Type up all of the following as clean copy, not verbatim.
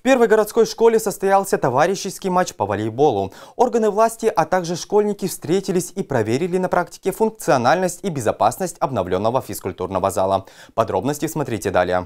первой городской школе состоялся товарищеский матч по волейболу. Органы власти, а также школьники встретились и проверили на практике функциональность и безопасность обновленного физкультурного зала. Подробности смотрите далее.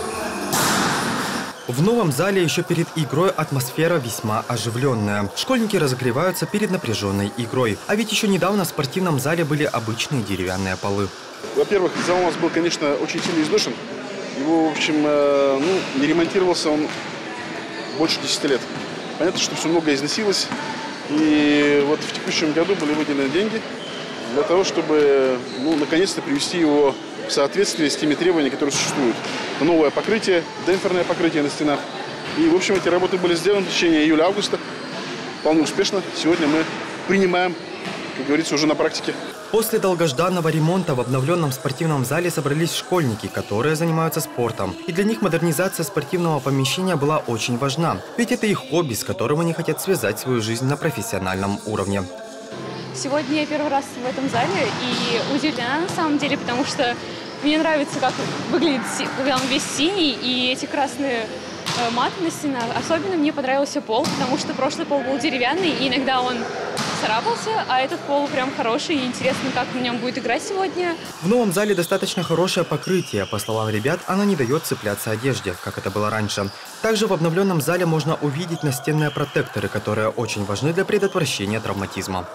В новом зале еще перед игрой атмосфера весьма оживленная. Школьники разогреваются перед напряженной игрой. А ведь еще недавно в спортивном зале были обычные деревянные полы. Во-первых, зал у нас был, конечно, очень сильно изношен. Его, в общем, не ремонтировался он больше 10 лет. Понятно, что все много износилось. И вот в текущем году были выделены деньги для того, чтобы, наконец-то привести его в соответствие с теми требованиями, которые существуют. Новое покрытие, демпферное покрытие на стенах. И, в общем, эти работы были сделаны в течение июля-августа. Вполне успешно. Сегодня мы принимаем, как говорится, уже на практике. После долгожданного ремонта в обновленном спортивном зале собрались школьники, которые занимаются спортом. И для них модернизация спортивного помещения была очень важна. Ведь это их хобби, с которым они хотят связать свою жизнь на профессиональном уровне. Сегодня я первый раз в этом зале и удивлена на самом деле, потому что мне нравится, как выглядит, когда он весь синий, и эти красные маты на стенах. Особенно мне понравился пол, потому что прошлый пол был деревянный, и иногда он царапался, а этот пол прям хороший, и интересно, как на нем будет играть сегодня. В новом зале достаточно хорошее покрытие. По словам ребят, оно не дает цепляться одежде, как это было раньше. Также в обновленном зале можно увидеть настенные протекторы, которые очень важны для предотвращения травматизма.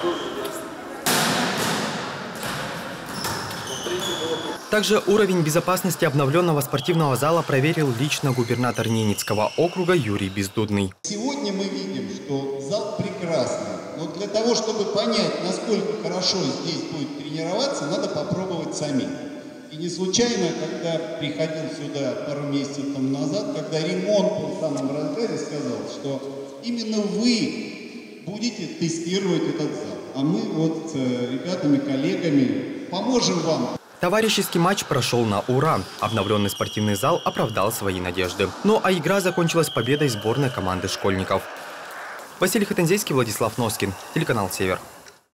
Также уровень безопасности обновленного спортивного зала проверил лично губернатор Ненецкого округа Юрий Бездудный. Сегодня мы видим, что зал прекрасный. Но для того, чтобы понять, насколько хорошо здесь будет тренироваться, надо попробовать самим. И не случайно, когда приходил сюда пару месяцев тому назад, когда ремонт был в самом разгаре, сказал, что именно вы будете тестировать этот зал. А мы вот с ребятами, коллегами поможем вам. Товарищеский матч прошел на ура. Обновленный спортивный зал оправдал свои надежды. Ну а игра закончилась победой сборной команды школьников. Василий Хатанзейский, Владислав Носкин, телеканал «Север».